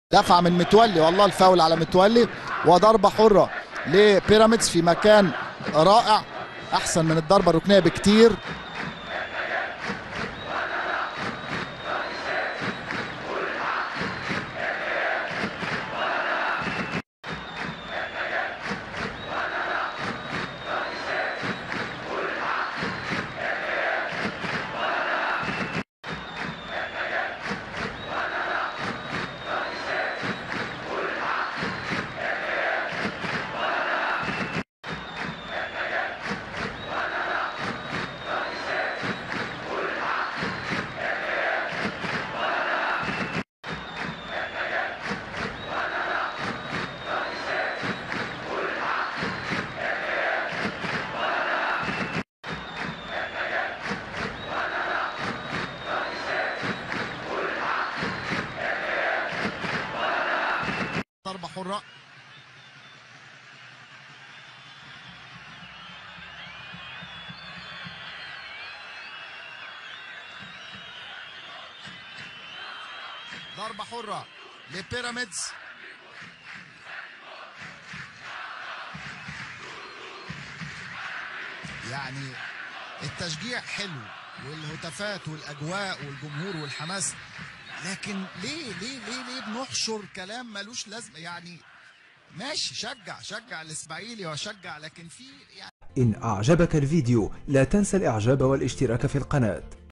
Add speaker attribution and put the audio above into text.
Speaker 1: دفعه من متولي، والله الفاول على متولي، وضربه حره لبيراميدز في مكان رائع، احسن من الضربه الركنيه بكتير. ضربة حرة ضربة حرة لبيراميدز. يعني التشجيع حلو والهتافات والاجواء والجمهور والحماس، لكن ليه بنحشر كلام ملوش لازمه؟ يعني ماشي، شجع الاسماعيلي وشجع، لكن في يعني.
Speaker 2: إن أعجبك الفيديو لا تنسى الإعجاب والاشتراك في القناة.